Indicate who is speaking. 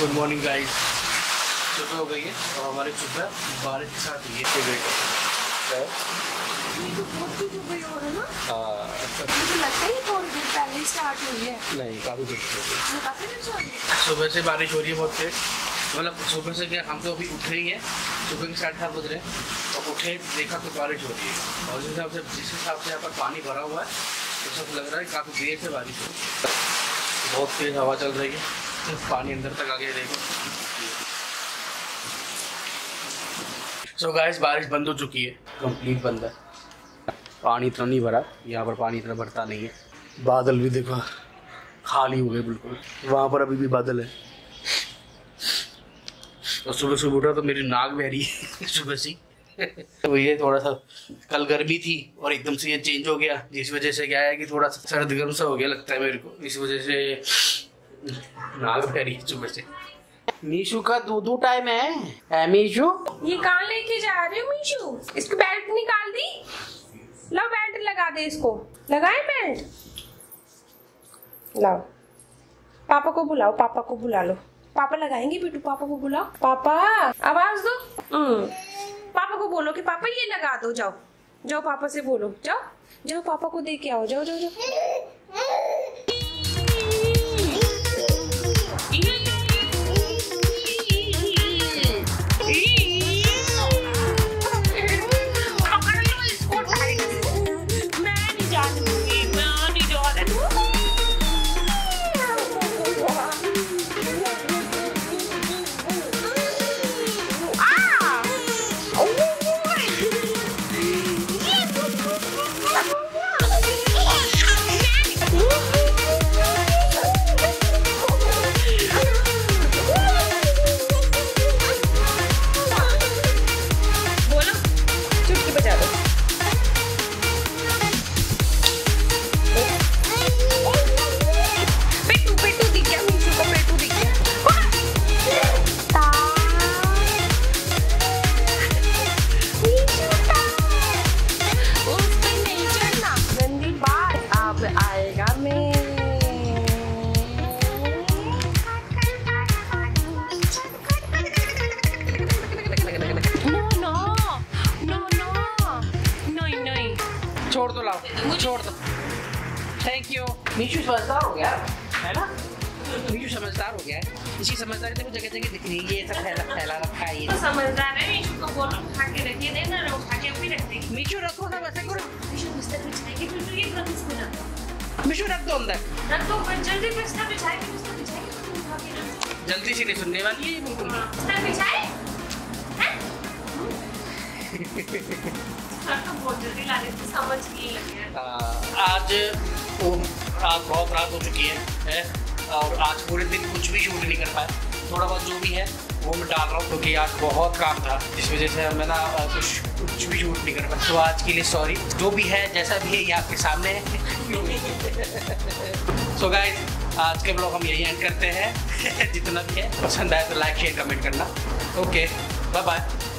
Speaker 1: Good morning guys. सुबह हो गई है और हमारी सुबह बारिश के साथ हुई है।
Speaker 2: मुझे लगता है ये थोड़ी देर पहले ही स्टार्ट हुई है।
Speaker 1: नहीं, काफ़ी देर सुबह से बारिश हो रही है बहुत तेज। मतलब सुबह से क्या, हम तो अभी उठे ही हैं, सुबह के 7:30 बज रहे हैं और उठे देखा तो बारिश हो रही है। और जिस हिसाब से यहाँ पर पानी भरा हुआ है तो सब लग रहा है काफ़ी देर से बारिश हो। बहुत तेज़ हवा चल रही है, पानी अंदर तक आ गया। देखो सो गाइस, बारिश बंद हो चुकी है, कंप्लीट बंद है। पानी इतना नहीं भरा, यहाँ पर पानी इतना भरता नहीं है। बादल भी देखो खाली हो गए बिल्कुल, वहाँ पर अभी भी बादल है। और सुबह सुबह उठा तो मेरी नाक बह रही है सुबह से। तो ये थोड़ा सा कल गर्मी थी और एकदम से ये चेंज हो गया, जिस वजह से क्या है कि थोड़ा सा सर्द गर्म सा हो गया लगता है मेरे को। इस वजह से नाक बह रही है सुबह से। मीशू का दो टाइम है। मीशू
Speaker 2: ये कहाँ लेके जा रहे हो मीशू? इसकी बेल्ट निकाल दी। लाओ बेल्ट लगा दे इसको। लगाए बेल्ट? लाओ, पापा को बुलाओ, पापा को बुला लो। पापा लगाएंगे बेटू, पापा को बुलाओ। पापा आवाज दो। पापा को बोलो कि पापा ये लगा दो। जाओ जाओ, पापा से बोलो। जाओ जाओ, पापा को दे के आओ। जाओ जाओ जाओ।
Speaker 1: छोड़ दो, लाओ छोड़ दो। Thank you. मीशू समझदार हो गया है ना? मीशू समझदार हो गया है। इसी समझदारी देखो जगह जगह दिख रही है। ये सब फैला रखा है। ये
Speaker 2: तो समझदार है। मीशू को बोलो उठा के रखिए, देना ना उठा के भी रख देगी।
Speaker 1: मीशू रखो ना, वैसे करो।
Speaker 2: मीशू बिस्तर बिछाएगी फिर ये रख इसको रख।
Speaker 1: मीशू रख दो अंदर,
Speaker 2: रख दो। पर जल्दी बिस्तर बिछाएगी, बिस्तर बिछाएगी तो उठा के रख।
Speaker 1: जल्दी से नहीं सुनने वाली है ये बिल्कुल।
Speaker 2: बिस्तर बिछाए हैं? बहुत जल्दी ला देती, समझ नहीं लगे।
Speaker 1: आज बहुत रात हो चुकी है और आज पूरे दिन कुछ भी शूट नहीं कर पाया। थोड़ा बहुत जो भी है वो मैं डाल रहा हूँ क्योंकि आज बहुत काम था, इस वजह से मैं ना कुछ भी शूट नहीं कर पाया। तो आज के लिए सॉरी। जो भी है जैसा भी है ये आपके सामने है। सो गाइस, आज के ब्लॉग हम यही एंड करते हैं। जितना भी है पसंद आए तो लाइक शेयर कमेंट करना। Okay, bye bye.